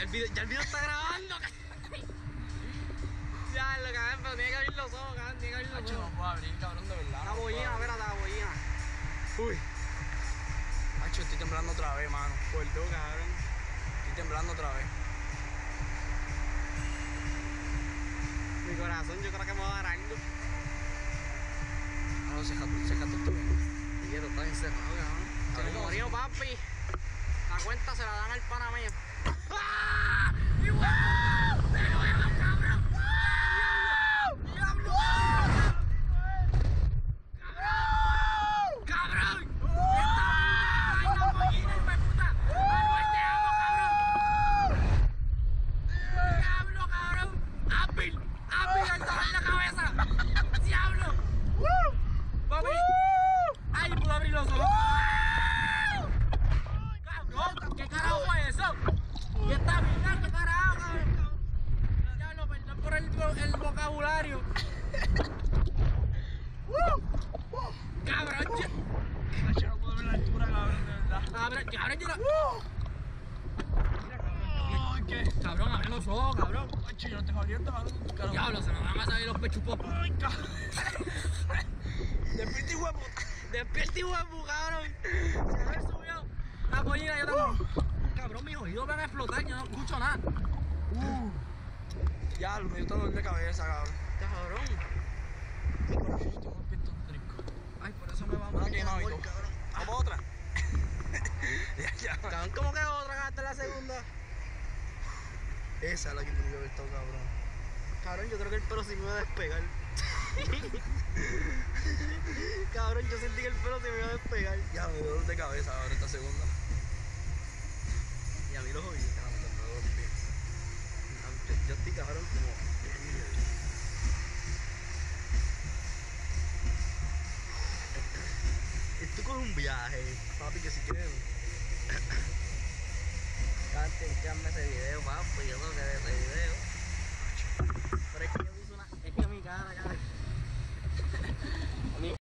Ya el video está grabando. Ya, lo cabrón, pero tiene que abrir los ojos, cabrón, tiene que abrir los ojos. No puedo abrir, cabrón, de verdad. La bollina, espérate, la bollina. Uy. Macho, estoy temblando otra vez, mano. Por dos, cabrón. Estoy temblando otra vez. Mi corazón, yo creo que me va a dar algo. No, se jató tú. Y que tú estás encerrado, cabrón. Se nos murió, papi. La cuenta se la dan al pana mío. ¡Ah! ¡Igual! ¡Igual, cabrón! ¡Diablo! ¡Cabrón! ¡Cabrón! ¡Esta puta! ¡Ay, la pollina, hijo de puta! ¡Manuel, te amo, cabrón! ¡Diablo, cabrón! ¡Apil! ¡Apil, el dolor en la cabeza! ¡Diablo! ¡Papi! ¡Ay, puedo abrir los ojos! ¡Cabrón! ¿Qué carajo fue eso? ¿Y esta mierda? ¿Qué carajo, cabrón? Diablo, perdón por el vocabulario. ¡Cabrón! Macho, no puedo ver la altura, cabrón, de verdad. ¡Cabrón, yo no! Ay, ¿qué? ¡Cabrón, abre los ojos, cabrón! Macho, yo no tengo abierto, cabrón. ¡Diablo, se nos van a salir los pechupos! Ay, cabrón. Despierta, huevo. ¡Despierta y huevo, cabrón! Se me subió la pollina, yo también. Cabrón, mis oídos van a explotar, yo no escucho nada. Ya, me dio dolor de cabeza, cabrón. Cabrón. Mi corazón, yo tengo un pito trinco. Ay, por eso me va a No, morir, que no, cabrón. ¿Vamos otra? Ya. Cabrón, ¿cómo que otra gasta la segunda? Esa es la que tenía que haber estado, cabrón. Cabrón, yo creo que el pelo sí me iba a despegar. Cabrón, yo sentí que el pelo se me iba a despegar. Ya, me dio dolor de cabeza ahora esta segunda. Y a mí los oídos, cabrón, me los pies. Yo estoy, cabrón, como... Esto con un viaje. Papi, que si quieren. Cántame ese video, papi, yo tengo que ver ese video. Pero es que yo puse una... Es que mi cara, cabrón.